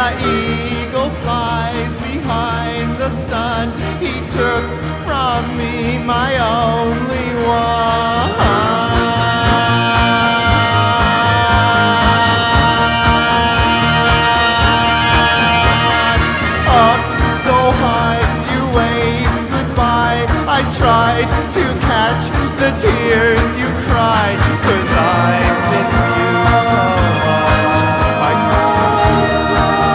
The eagle flies behind the sun. He took from me my only one. I tried to catch the tears you cried, 'cause I miss you so much. I can't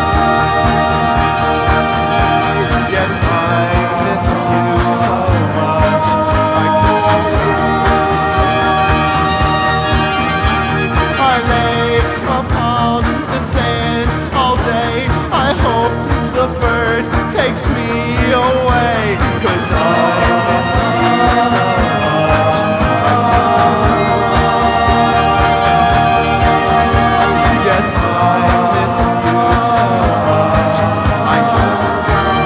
die. Yes, I miss you so much. I can't die. I lay upon the sand all day. I hope the bird takes me away, 'cause I miss you so much. Yes, I miss you so much. I can't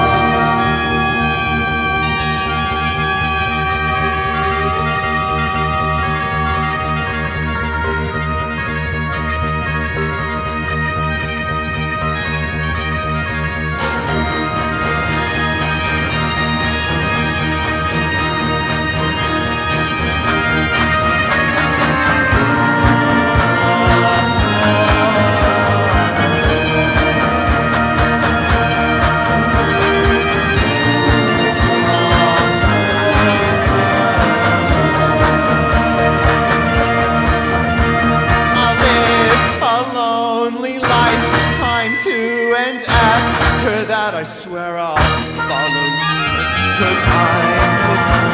and after that I swear I'll follow you, 'cause I miss you.